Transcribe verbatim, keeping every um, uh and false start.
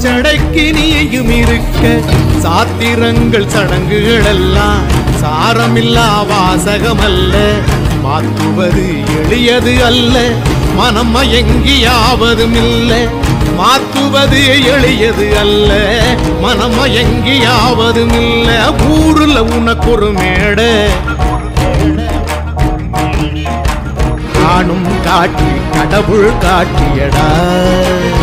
சாச்சடைக்கு நீயும் இருக்க சாத்திரங்கள் சடங்குகள் எல்லாம் சாரமில்லா வாசகமல்ல மாற்றுவது எளியது அல்ல மனம் மயங்கியாவதும் இல்லை மாற்றுவது எளியது அல்ல மனம் மயங்கியாவதும் இல்லை ஊருல உனக்கு ஒரு மேடை காணும் காட்டி கடவுள் காட்டியடா